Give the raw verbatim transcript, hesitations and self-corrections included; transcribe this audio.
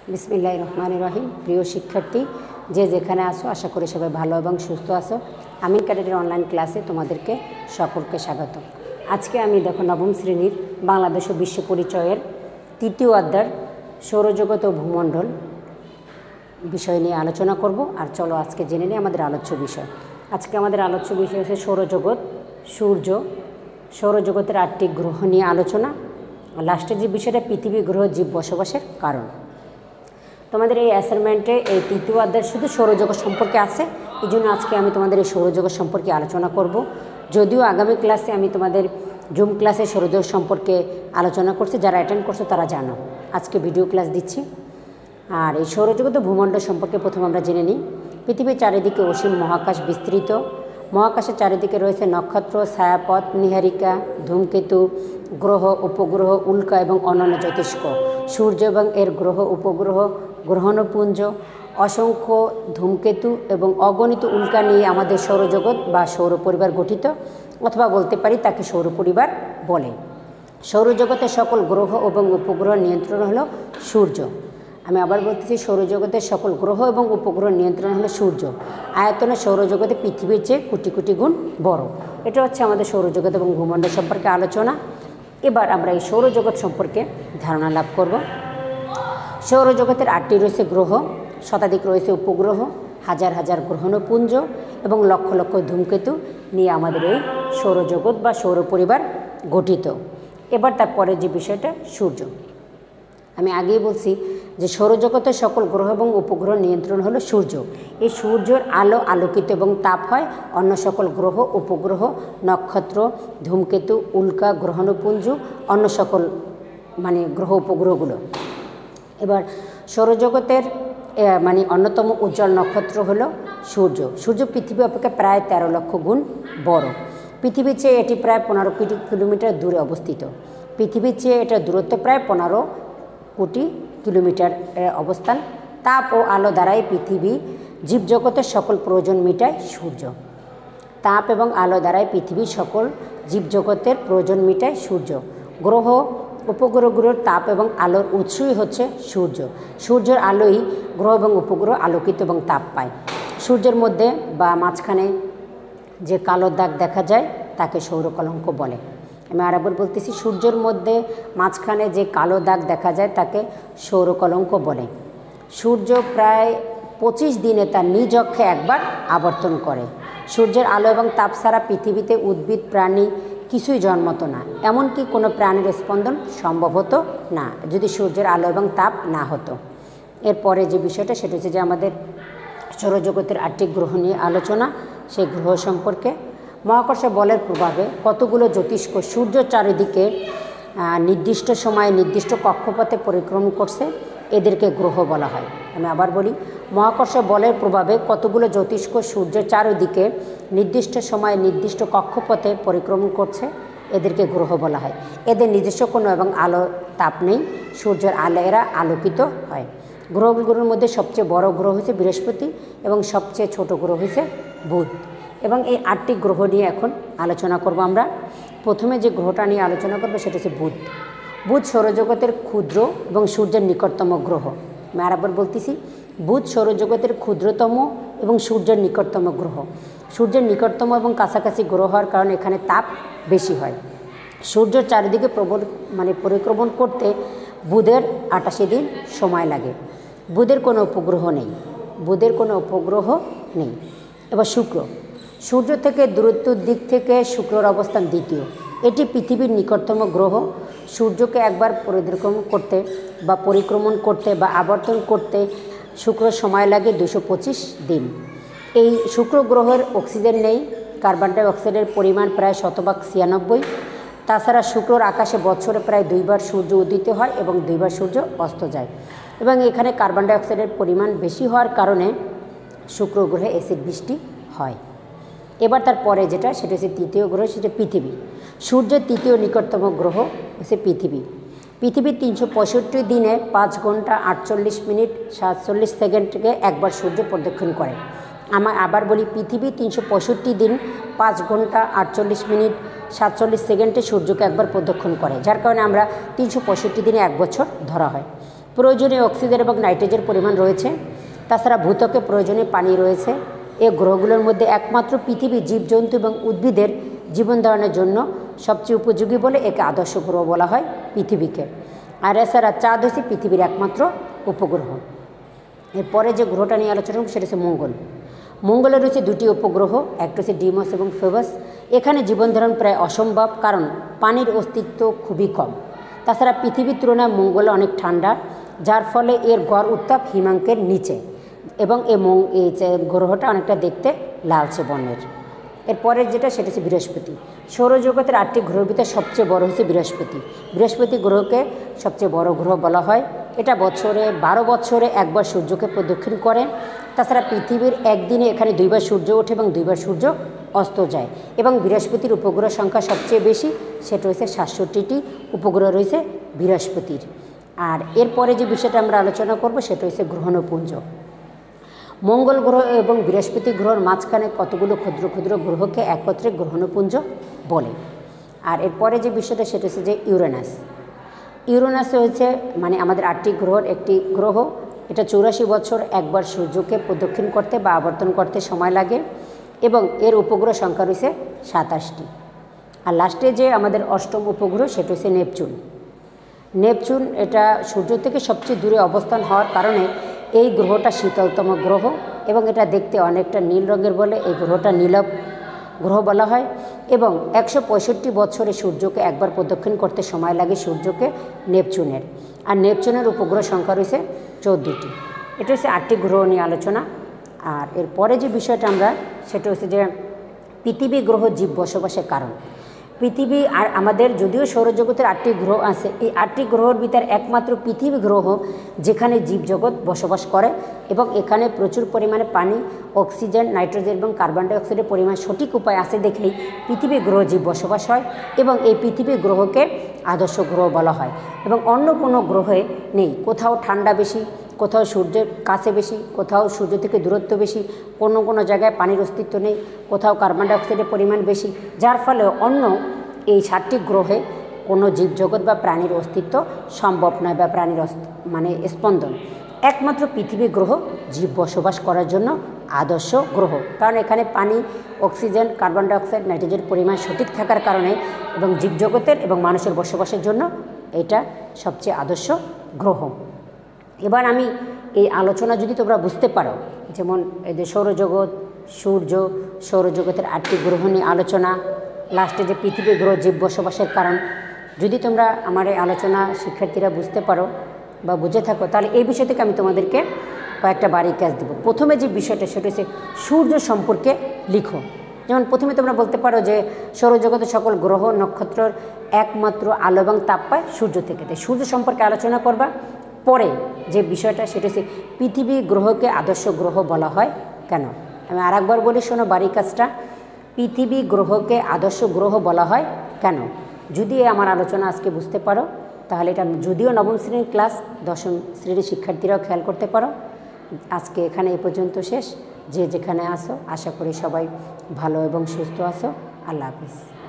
বিসমিল্লাহির রহমানির রহিম। প্রিয় শিক্ষার্থী, যে যেখানে আসো আশা করি সবাই ভালো এবং সুস্থ আছো। আমিন ক্যাডেটের অনলাইন ক্লাসে তোমাদেরকে সকলকে স্বাগত। আজকে আমি দেখো নবম শ্রেণীর বাংলাদেশ ও বিশ্ব পরিচয়ের তৃতীয় অধ্যায় সৌরজগৎ ও ভূমণ্ডল বিষয় নিয়ে আলোচনা করব। আর চলো আজকে জেনে নিই আমাদের আলোচ্য বিষয়। আজকে আমাদের আলোচ্য বিষয় হচ্ছে সৌরজগৎ, সূর্য, সৌরজগতের আটটি গ্রহ নিয়ে আলোচনা। লাস্টের যে বিষয়টা পৃথিবী গ্রহ জীব বসবাসের কারণ। তোমাদের এই অ্যাসাইনমেন্টে এই তৃতীয় অধ্যায় শুধু সৌরজগৎ সম্পর্কে আছে, এই জন্য আজকে আমি তোমাদের এই সৌরজগৎ সম্পর্কে আলোচনা করব। যদিও আগামী ক্লাসে আমি তোমাদের জুম ক্লাসে সৌরজগৎ সম্পর্কে আলোচনা করছি, যারা অ্যাটেন্ড করছো তারা জানো। আজকে ভিডিও ক্লাস দিচ্ছি। আর এই সৌরজগৎ ও ভূমণ্ডল সম্পর্কে প্রথম আমরা জেনে নিই। পৃথিবীর চারিদিকে অসীম মহাকাশ বিস্তৃত। মহাকাশের চারিদিকে রয়েছে নক্ষত্র, ছায়াপথ, নীহারিকা, ধূমকেতু, গ্রহ, উপগ্রহ, উল্কা এবং অন্যান্য জ্যোতিষ্ক। সূর্য এবং এর গ্রহ, উপগ্রহ, গ্রহাণুপুঞ্জ, অসংখ্য ধূমকেতু এবং অগণিত উল্কা নিয়ে আমাদের সৌরজগৎ বা সৌর পরিবার গঠিত, অথবা বলতে পারি তাকে সৌর পরিবার বলে। সৌরজগতের সকল গ্রহ এবং উপগ্রহ নিয়ন্ত্রণ হলো সূর্য। আমি আবার বলতেছি, সৌরজগতের সকল গ্রহ এবং উপগ্রহ নিয়ন্ত্রণ হলো সূর্য। আয়তনে সৌরজগতে পৃথিবীর চেয়ে কোটি কোটি গুণ বড়। এটা হচ্ছে আমাদের সৌরজগৎ এবং ভূমণ্ডল সম্পর্কে আলোচনা। এবার আমরা এই সৌরজগৎ সম্পর্কে ধারণা লাভ করব। সৌরজগতের আটটি রয়েছে গ্রহ, শতাধিক রয়েছে উপগ্রহ, হাজার হাজার গ্রহাণুপুঞ্জ এবং লক্ষ লক্ষ ধূমকেতু নিয়ে আমাদের এই সৌরজগৎ বা সৌর পরিবার গঠিত। এবার তারপরে যে বিষয়টা সূর্য। আমি আগেই বলছি যে সৌরজগতের সকল গ্রহ এবং উপগ্রহ নিয়ন্ত্রণ হলো সূর্য। এই সূর্যের আলো আলোকিত এবং তাপ হয় অন্য সকল গ্রহ, উপগ্রহ, নক্ষত্র, ধূমকেতু, উল্কা, গ্রহাণুপুঞ্জ, অন্য সকল মানে গ্রহ উপগ্রহগুলো। এবার সৌরজগতের মানে অন্যতম উজ্জ্বল নক্ষত্র হলো সূর্য। সূর্য পৃথিবী অপেক্ষা প্রায় তেরো লক্ষ গুণ বড়। পৃথিবীর চেয়ে এটি প্রায় পনেরো কোটি কিলোমিটার দূরে অবস্থিত। পৃথিবীর চেয়ে এটার দূরত্ব প্রায় পনেরো কোটি কিলোমিটার অবস্থান। তাপ ও আলো দ্বারাই পৃথিবী জীবজগতের সকল প্রয়োজন মেটায় সূর্য। তাপ এবং আলো দ্বারাই পৃথিবীর সকল জীবজগতের প্রয়োজন মেটায় সূর্য। গ্রহ উপগ্রহগুলোর তাপ এবং আলোর উৎসই হচ্ছে সূর্য। সূর্যের আলোই গ্রহ এবং উপগ্রহ আলোকিত এবং তাপ পায়। সূর্যের মধ্যে বা মাঝখানে যে কালো দাগ দেখা যায় তাকে সৌরকলঙ্ক বলে। আমি আরেকবার বলতেছি, সূর্যের মধ্যে মাঝখানে যে কালো দাগ দেখা যায় তাকে সৌরকলঙ্ক বলে। সূর্য প্রায় পঁচিশ দিনে তার নিজ অক্ষে একবার আবর্তন করে। সূর্যের আলো এবং তাপ ছাড়া পৃথিবীতে উদ্ভিদ প্রাণী কিছুই জন্মতো না, এমনকি কোনো প্রাণীর স্পন্দন সম্ভব হতো না যদি সূর্যের আলো এবং তাপ না হতো। এরপরে যে বিষয়টা সেটা হচ্ছে যে আমাদের সৌরজগতের আটটি গ্রহ নিয়ে আলোচনা। সেই গ্রহ সম্পর্কে মহাকর্ষ বলের প্রভাবে কতগুলো জ্যোতিষ্ক সূর্য চারিদিকে নির্দিষ্ট সময়ে নির্দিষ্ট কক্ষপথে পরিক্রমণ করছে, এদেরকে গ্রহ বলা হয়। আমি আবার বলি, মহাকর্ষ বলের প্রভাবে কতগুলো জ্যোতিষ্ক সূর্যের চারিদিকে নির্দিষ্ট সময়ে নির্দিষ্ট কক্ষপথে পরিক্রমণ করছে, এদেরকে গ্রহ বলা হয়। এদের নিজস্ব কোনো এবং আলো তাপ নেই, সূর্যের আলো এরা আলোকিত হয়। গ্রহগুলোর মধ্যে সবচেয়ে বড় গ্রহ হচ্ছে বৃহস্পতি এবং সবচেয়ে ছোট গ্রহ হচ্ছে বুধ। এবং এই আটটি গ্রহ নিয়ে এখন আলোচনা করব আমরা। প্রথমে যে গ্রহটা নিয়ে আলোচনা করবো সেটা হচ্ছে বুধ। বুধ সৌরজগতের ক্ষুদ্র এবং সূর্যের নিকটতম গ্রহ। আমি আরেকবার বলতেছি, বুধ সৌরজগতের ক্ষুদ্রতম এবং সূর্যের নিকটতম গ্রহ। সূর্যের নিকটতম এবং কাছাকাছি গ্রহ হওয়ার কারণে এখানে তাপ বেশি হয়। সূর্যের চারিদিকে প্রবল মানে পরিক্রমণ করতে বুধের আটাশি দিন সময় লাগে। বুধের কোনো উপগ্রহ নেই বুধের কোনো উপগ্রহ নেই এবার শুক্র। সূর্য থেকে দূরত্বের দিক থেকে শুক্রের অবস্থান দ্বিতীয়। এটি পৃথিবীর নিকটতম গ্রহ। সূর্যকে একবার পরিক্রমণ করতে বা পরিক্রমণ করতে বা আবর্তন করতে শুক্র সময় লাগে দুশো পঁচিশ দিন। এই শুক্র গ্রহের অক্সিজেন নেই, কার্বন ডাই অক্সাইডের পরিমাণ প্রায় শতভাগ ছিয়ানব্বই। তাছাড়া শুক্রর আকাশে বছরে প্রায় দুইবার সূর্য উদিত হয় এবং দুইবার সূর্য অস্ত যায়। এবং এখানে কার্বন ডাই অক্সাইডের পরিমাণ বেশি হওয়ার কারণে শুক্র গ্রহে অ্যাসিড বৃষ্টি হয়। এবার তারপরে যেটা সেটা হচ্ছে তৃতীয় গ্রহ, সেটা পৃথিবী। সূর্যের তৃতীয় নিকটতম গ্রহ হচ্ছে পৃথিবী। পৃথিবীর তিনশো পঁয়ষট্টি দিনে পাঁচ ঘন্টা আটচল্লিশ মিনিট সাতচল্লিশ সেকেন্ডকে একবার সূর্য প্রদক্ষিণ করে। আমার আবার বলি, পৃথিবী তিনশো পঁয়ষট্টি দিন পাঁচ ঘন্টা আটচল্লিশ মিনিট সাতচল্লিশ সেকেন্ডে সূর্যকে একবার প্রদক্ষিণ করে, যার কারণে আমরা তিনশো পঁয়ষট্টি দিনে এক বছর ধরা হয়। প্রয়োজনীয় অক্সিজেন এবং নাইট্রোজেনের পরিমাণ রয়েছে। তাছাড়া ভূত্বকে প্রয়োজনীয় পানি রয়েছে। এই গ্রহগুলোর মধ্যে একমাত্র পৃথিবী জীবজন্তু এবং উদ্ভিদের জীবন ধারণের জন্য সবচেয়ে উপযোগী বলে একে আদর্শ গ্রহ বলা হয় পৃথিবীকে। আর এছাড়া চাঁদ হচ্ছে পৃথিবীর একমাত্র উপগ্রহ। এরপরে যে গ্রহটা নিয়ে আলোচনা করব সেটা হচ্ছে মঙ্গল। মঙ্গলে রয়েছে দুটি উপগ্রহ, একটা হচ্ছে ডিমস এবং ফেবাস। এখানে জীবনধারণ প্রায় অসম্ভব, কারণ পানির অস্তিত্ব খুবই কম। তাছাড়া পৃথিবীর তুলনায় মঙ্গলে অনেক ঠান্ডা, যার ফলে এর গড় উত্তাপ হিমাঙ্কের নিচে, এবং এই এই গ্রহটা অনেকটা দেখতে লালচে বর্ণের। এরপরের যেটা সেটা হচ্ছে বৃহস্পতি। সৌরজগতের আটটি গ্রহের ভিতরে সবচেয়ে বড় হচ্ছে বৃহস্পতি। বৃহস্পতি গ্রহকে সবচেয়ে বড় গ্রহ বলা হয়। এটা বছরে বারো বছরে একবার সূর্যকে প্রদক্ষিণ করে। তাছাড়া পৃথিবীর একদিনে এখানে দুইবার সূর্য ওঠে এবং দুইবার সূর্য অস্ত যায়, এবং বৃহস্পতির উপগ্রহ সংখ্যা সবচেয়ে বেশি, সেটা হচ্ছে সাতষট্টিটি উপগ্রহ রয়েছে বৃহস্পতির। আর এরপরে যে বিষয়টা আমরা আলোচনা করব সেটা হচ্ছে গ্রহণপুঞ্জ। মঙ্গল গ্রহ এবং বৃহস্পতি গ্রহের মাঝখানে কতগুলো ক্ষুদ্র ক্ষুদ্র গ্রহকে একত্রে গ্রহণপুঞ্জ বলে। আর এরপরে যে বিষয়টা সেটা হচ্ছে যে ইউরেনাস। ইউরেনাস হচ্ছে মানে আমাদের আটটি গ্রহের একটি গ্রহ। এটা চৌরাশি বছর একবার সূর্যকে প্রদক্ষিণ করতে বা আবর্তন করতে সময় লাগে, এবং এর উপগ্রহ সংখ্যা রয়েছে সাতাশটি। আর লাস্টে যে আমাদের অষ্টম উপগ্রহ সেটা হচ্ছে নেপচুন। নেপচুন এটা সূর্য থেকে সবচেয়ে দূরে অবস্থান হওয়ার কারণে এই গ্রহটা শীতলতম গ্রহ, এবং এটা দেখতে অনেকটা নীল রঙের বলে এই গ্রহটা নীলব গ্রহ বলা হয়। এবং একশো পঁয়ষট্টি বছরে সূর্যকে একবার প্রদক্ষিণ করতে সময় লাগে সূর্যকে নেপচুনের। আর নেপচুনের উপগ্রহ সংখ্যা রয়েছে চোদ্দোটি। এটা হচ্ছে আটটি গ্রহ নিয়ে আলোচনা। আর এরপরে যে বিষয়টা আমরা সেটা হচ্ছে যে পৃথিবী গ্রহ জীব বসবাসের কারণ। পৃথিবী আর আমাদের যদিও সৌরজগতের আটটি গ্রহ আছে, এই আটটি গ্রহের ভিতর একমাত্র পৃথিবী গ্রহ যেখানে জীবজগৎ বসবাস করে, এবং এখানে প্রচুর পরিমাণে পানি, অক্সিজেন, নাইট্রোজেন এবং কার্বন ডাইঅক্সাইডের পরিমাণ সঠিক উপায় আছে দেখেই পৃথিবী গ্রহ জীব বসবাস হয়, এবং এই পৃথিবী গ্রহকে আদর্শ গ্রহ বলা হয়। এবং অন্য কোনো গ্রহে নেই। কোথাও ঠান্ডা বেশি, কোথাও সূর্যের কাছে বেশি, কোথাও সূর্য থেকে দূরত্ব বেশি, কোনো কোনো জায়গায় পানির অস্তিত্ব নেই, কোথাও কার্বন ডাইঅক্সাইডের পরিমাণ বেশি, যার ফলে অন্য এই সাতটি গ্রহে কোনো জীবজগৎ বা প্রাণীর অস্তিত্ব সম্ভব নয়, বা প্রাণীর মানে স্পন্দন। একমাত্র পৃথিবী গ্রহ জীব বসবাস করার জন্য আদর্শ গ্রহ, কারণ এখানে পানি, অক্সিজেন, কার্বন ডাইঅক্সাইড, নাইট্রোজেনের পরিমাণ সঠিক থাকার কারণে এবং জীবজগতের এবং মানুষের বসবাসের জন্য এটা সবচেয়ে আদর্শ গ্রহ। এবার আমি এই আলোচনা যদি তোমরা বুঝতে পারো, যেমন এই যে সৌরজগৎ, সূর্য, সৌরজগতের আটটি গ্রহ নিয়ে আলোচনা, লাস্টে যে পৃথিবী গ্রহ জীব বসবাসের কারণ, যদি তোমরা আমার এই আলোচনা শিক্ষার্থীরা বুঝতে পারো বা বুঝে থাকো, তাহলে এই বিষয় থেকে আমি তোমাদেরকে কয়েকটা বাড়ি কাজ দেবো। প্রথমে যে বিষয়টা সেটা হচ্ছে সূর্য সম্পর্কে লিখো। যেমন প্রথমে তোমরা বলতে পারো যে সৌরজগতের সকল গ্রহ নক্ষত্রের একমাত্র আলো এবং তাপ পায় সূর্য থেকে। তাই সূর্য সম্পর্কে আলোচনা করবা। পরে যে বিষয়টা সেটা হচ্ছে পৃথিবী গ্রহকে আদর্শ গ্রহ বলা হয় কেন। আমি আর একবার বলি শোনো বাড়ি কাজটা। পৃথিবী গ্রহকে আদর্শ গ্রহ বলা হয় কেন। যদি আমার আলোচনা আজকে বুঝতে পারো, তাহলে এটা যদিও নবম শ্রেণীর ক্লাস, দশম শ্রেণীর শিক্ষার্থীরাও খেয়াল করতে পারো। আজকে এখানে এই পর্যন্ত শেষ। যে যেখানে আসো, আশা করি সবাই ভালো এবং সুস্থ আছো। আল্লাহ হাফিজ।